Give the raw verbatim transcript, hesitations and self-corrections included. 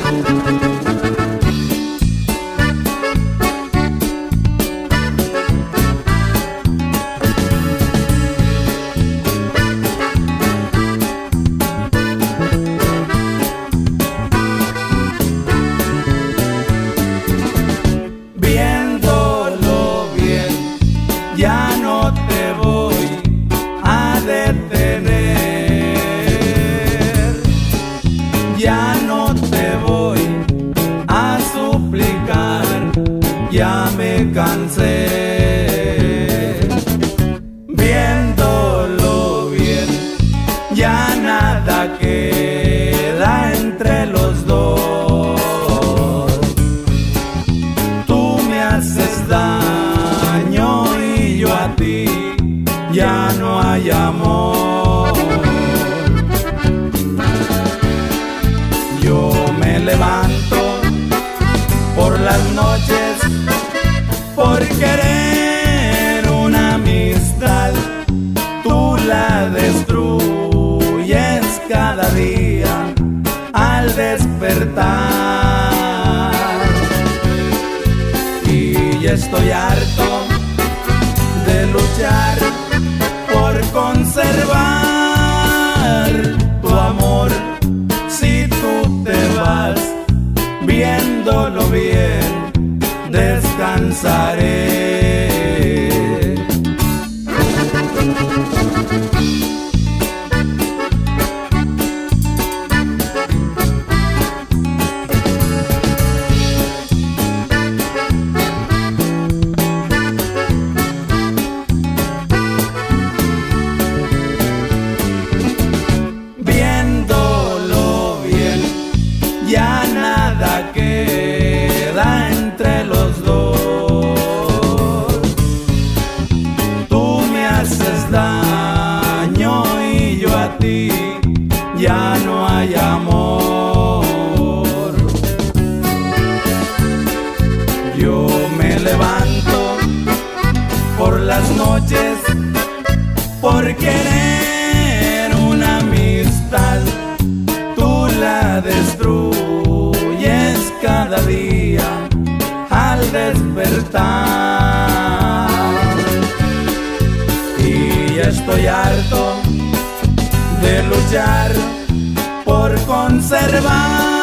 Ya no te voy a detener, ya no te voy a suplicar, ya me cansé. Viéndolo bien, ya nada queda entre los dos. Tú me haces daño y yo a ti, ya no hay amor. Yo me levanto por las noches por querer una amistad. Tú la destruyes cada día al despertar. Y ya estoy harto de luchar por conservar tu amor. Si tú te vas, viéndolo bien, descansaré. Ya nada queda entre los dos. Tú me haces daño y yo a ti, ya no hay amor. Yo me levanto por las noches por querer una amistad. Tú la destruyes cada día al despertar. Y ya estoy harto de luchar por conservar